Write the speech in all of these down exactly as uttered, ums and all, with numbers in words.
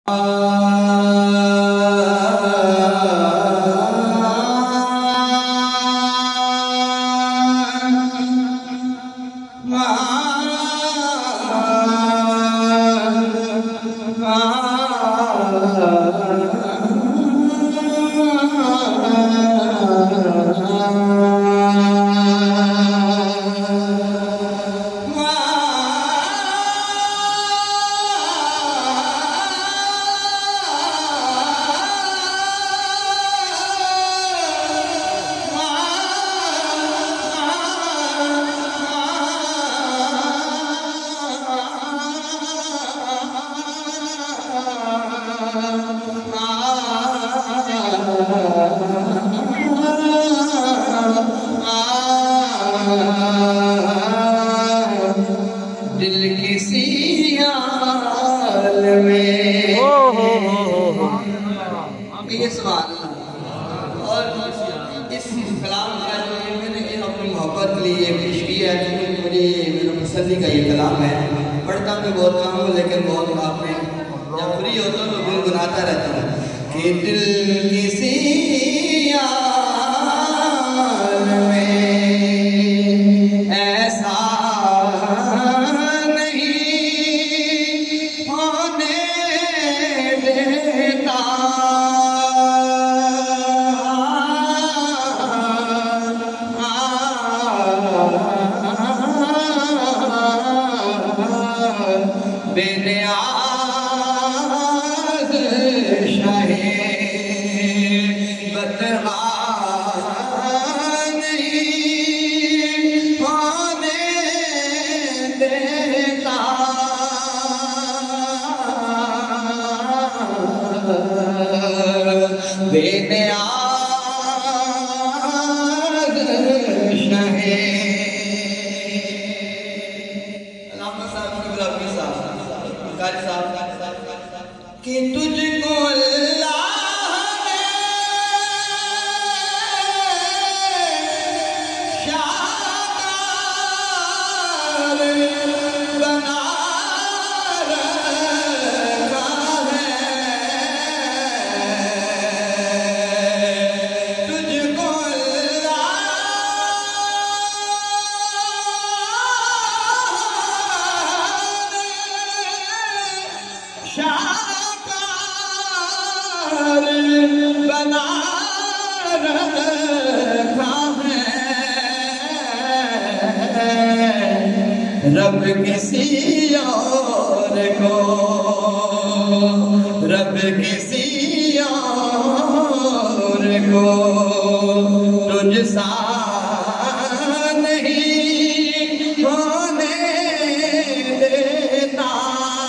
रब किसी और को रब किसी और को तुझसा नहीं होने देता।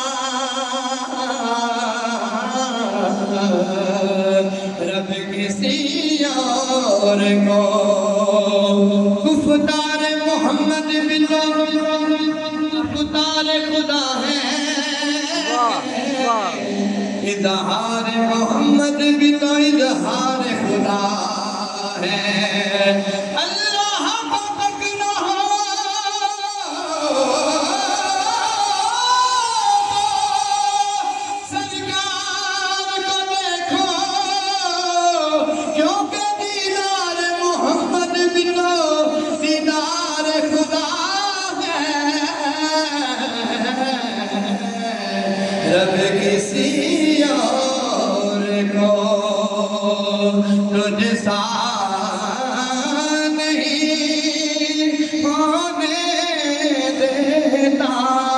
रब किसी और को गुफ्तार मोहम्मद बिलो गुफ्तार खुदा है, इज़हार मोहम्मद बिलो इज़हार खुदा है। अल्लाह को पकड़ो सरकार को देखो, क्योंकि दीदार मोहम्मद बिलो दीदार खुदा है। रब किसी और को तुझसा नहीं होने देता।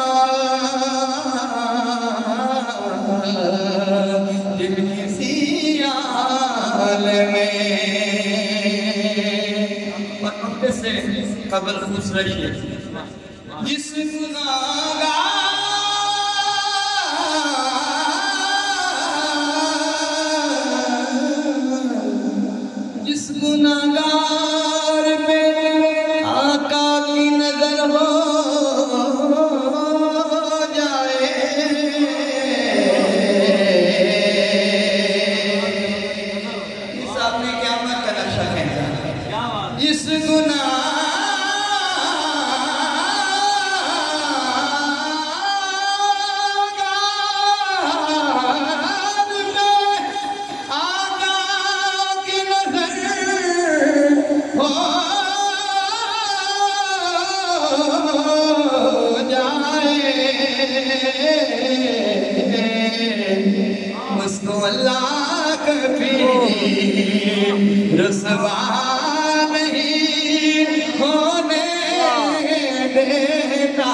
दिल किसी आलम में और अपने से कब्र खुश रहिए। जिस गुनाहगार जिस गुनाहगार पे आका की नजर हो जाए, इस आपने क्या मत का नक्शा खींचा। जिस गुनाहगार उसको अल्लाह कभी रुसवा नहीं होने देता।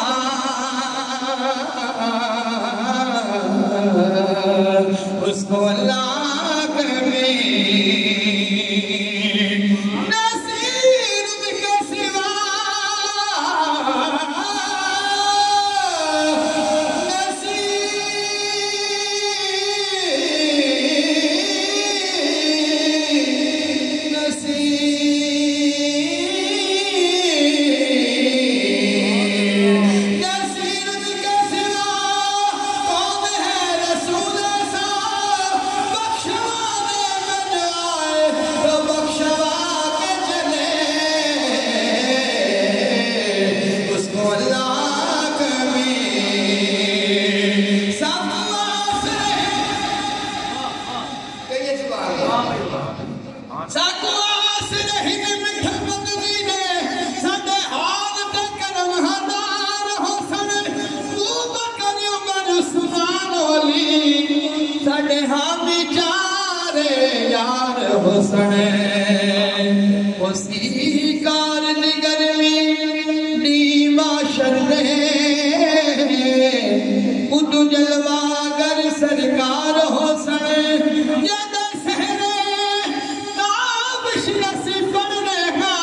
उसको अल्लाह कभी नसीब के सिवा यार हुसन उसी कार निगरवी नीमा शरदे उदू जलवागर सरकार हुसन जद सहरे ताबश नसी पड़ने का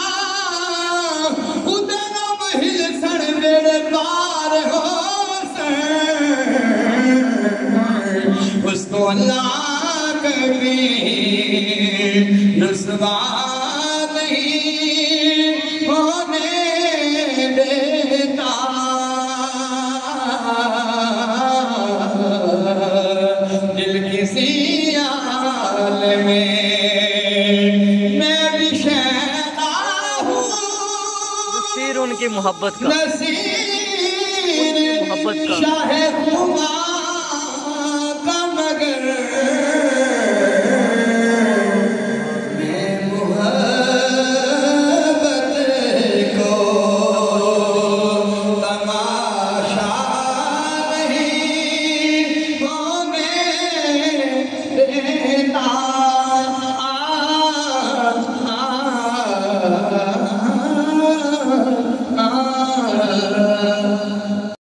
उदन महिल सन मेरे पार हुसन। उसको अल्लाह कभी रुसवा नहीं होने देता। दिल किसी हाल में मैं भी शैदा हूँ, नसीर उनकी मोहब्बत का नसीर मोहब्बत का शाहे